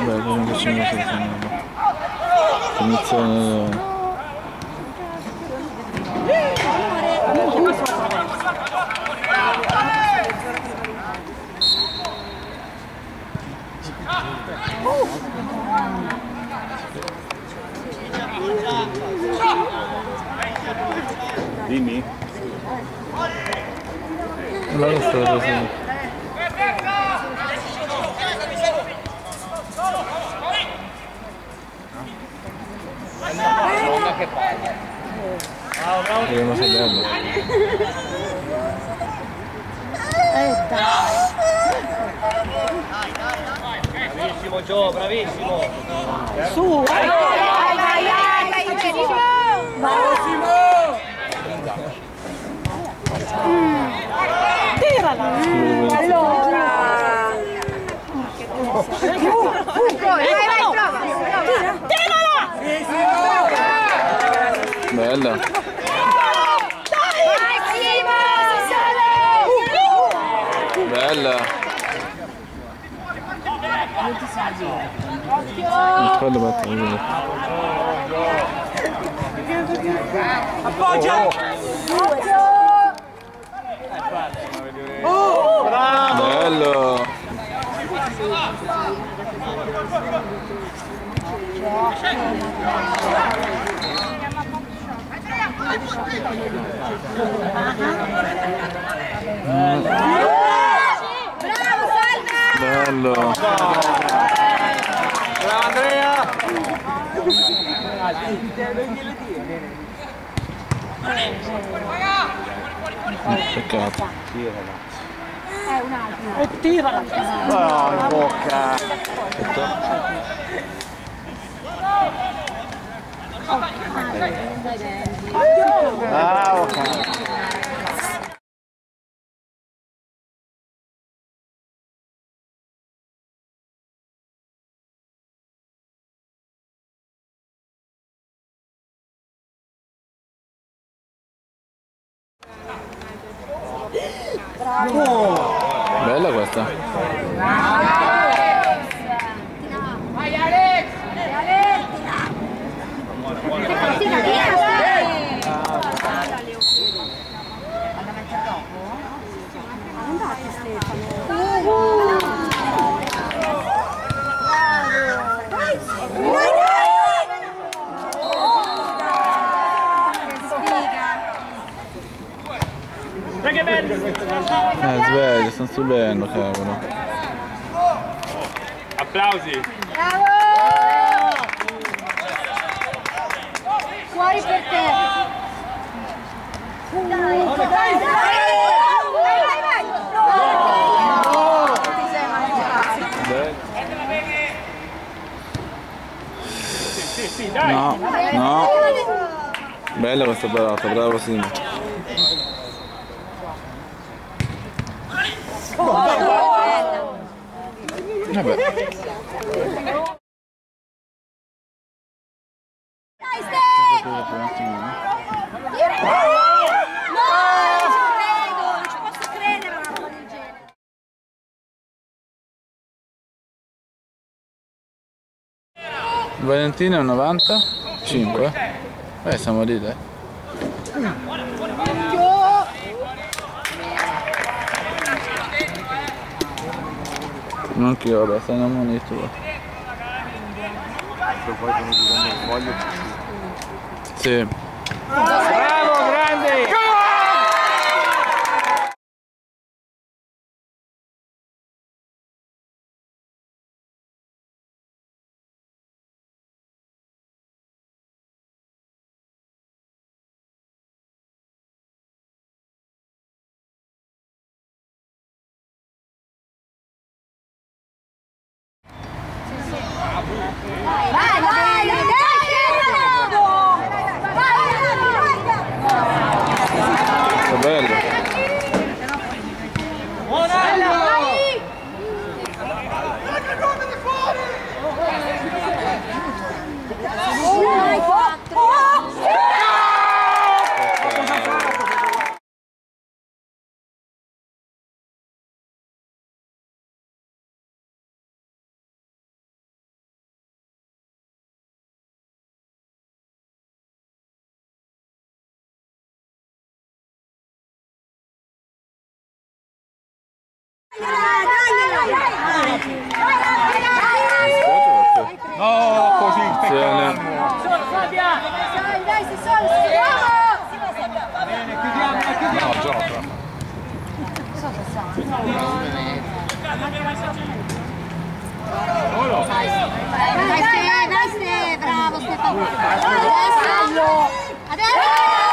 Beh, non facciamo senza iniziano. Dimmi. Non lo sto così. Che parla. Vediamo se è bello. Dai. Bravissimo Gio, bravissimo. Su, vai, Bravissimo. tirala. Allora. Vai, prova. Tirala. Bella. Vai, Simo. Bella. Non fallo battere. Appoggia. Bello. Bravo, Salva. Bello. Bravo Andrea. Peccato. Un altro. E tirala. No, in bocca. Bravo. Bella questa. Vai Alex! Tira, tira! Vado a mettere dopo? Andate Stefano! Che bello! Sveglio, stanno subendo, cavolo. Applausi! Bravo! Fuori per te! Dai, vai, vai! Vai! No! Ti sei mangiato! Sì, dai! No, no. Bella questa parata, bravo Simo. Vabbè. Dai, Ste! No, non ci posso credere una roba del genere. Valentina è un 95. Siamo lì, dai. Non che io, vabbè, stanno ammonito. Poi sono giocando il foglio. Sì. Bravo, grande! Vai, vai, dai, Bello. No, così Attenzione. Dai, si sono. bene, chiudiamo. No, gioca. Dai, bravo Stefano. Adesso.